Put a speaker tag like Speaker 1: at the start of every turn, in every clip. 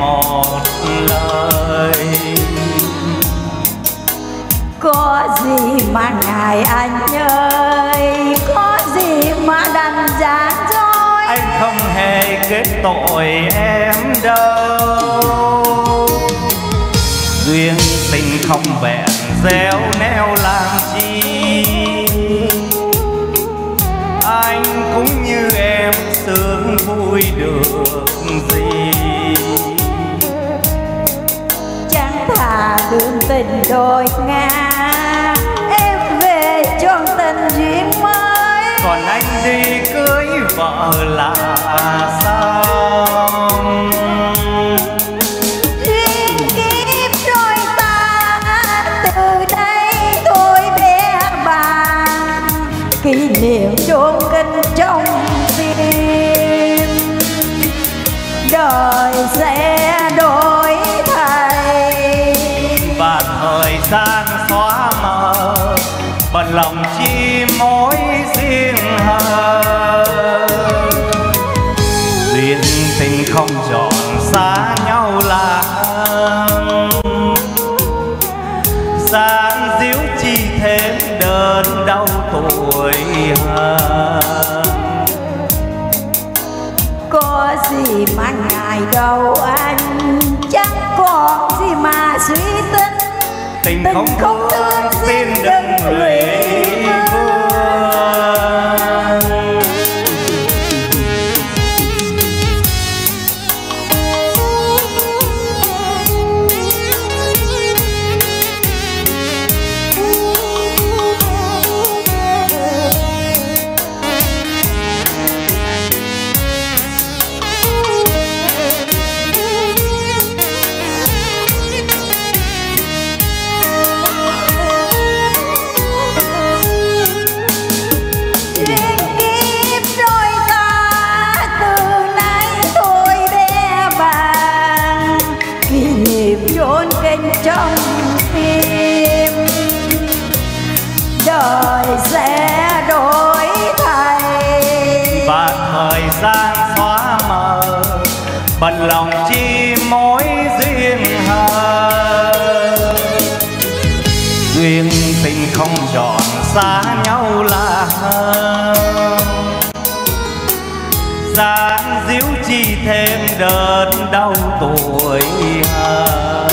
Speaker 1: một lời.
Speaker 2: Có gì mà ngài anh ơi, có gì mà đành gian dối.
Speaker 1: Anh không hề kết tội em đâu. Duyên tình không vẹn réo neo làm chi. Anh cũng như em sướng vui được gì.
Speaker 2: Chẳng thà đường tình đôi ngả, em về chọn tình duyên mới.
Speaker 1: Còn anh đi cưới vợ là xong.
Speaker 2: Duyên kiếp đôi ta từ đây thôi bé bàng. Kỷ niệm chôn kinh trong tim. Đời sẽ đổi thay
Speaker 1: và thời gian xóa mờ, bận lòng chi mối riêng hờ. Duyên tình không chọn xa nhau là gian díu chi thêm đớn đau tuổi hờ.
Speaker 2: Có gì mà ngài đâu anh, chẳng còn gì mà suy tính.
Speaker 1: Tình không thương xin đừng lụy vương.
Speaker 2: Chốn kinh trong tim. Đời sẽ đổi thay
Speaker 1: và thời gian xóa mờ, bận lòng chi mối duyên hờ. Duyên tình không chọn xa nhau là gian díu chi thêm đớn đau tuổi hờ.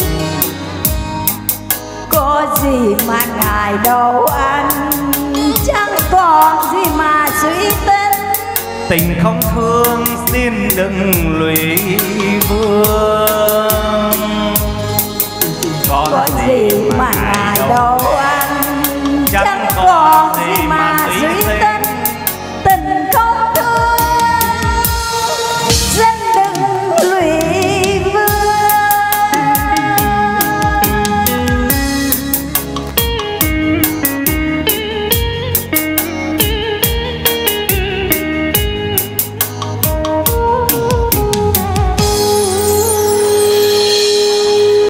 Speaker 2: Có gì mà ngài đâu anh, chẳng còn gì mà suy tính.
Speaker 1: Tình không thương xin đừng lụy vương.
Speaker 2: Có gì mà ngài đâu anh, chẳng còn gì mà suy tính.